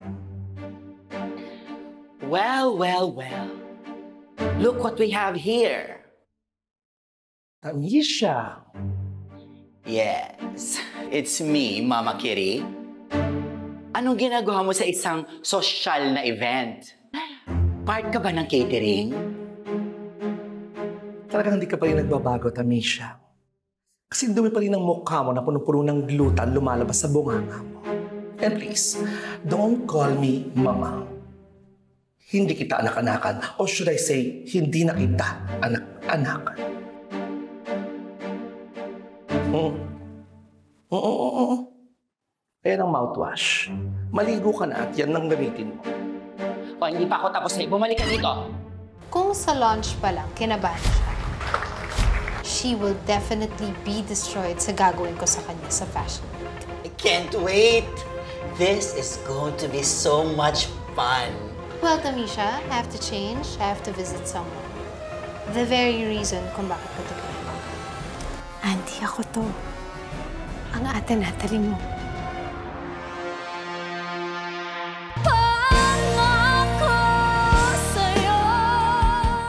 Well, well, well. Look what we have here. Tamisha. Yes, it's me, Mama Kitty. Anong ginagawa mo sa isang sosyal na event? Part ka ba ng catering? Talagang hindi ka pa rin nagbabago, Tamisha. Kasi dumi pa rin ang mukha mo na punong-puno ng glutan lumalabas sa bunganga mo. And please, don't call me Mama. Hindi kita anak-anakan. Or should I say, hindi na kita anak-anakan. Ayan ang mouthwash. Maligo ka na at yan ang gamitin mo. O, hindi pa ako tapos na. Bumalik ka dito. Kung sa launch pa lang, kinabahan siya. She will definitely be destroyed sa gagawin ko sa kanya sa fashion week. I can't wait. This is going to be so much fun. Well, Tamisha, I have to change. I have to visit someone. The very reason kung bakit ko ito ginawa. Auntie, ako to. Ang ate Natalie mo.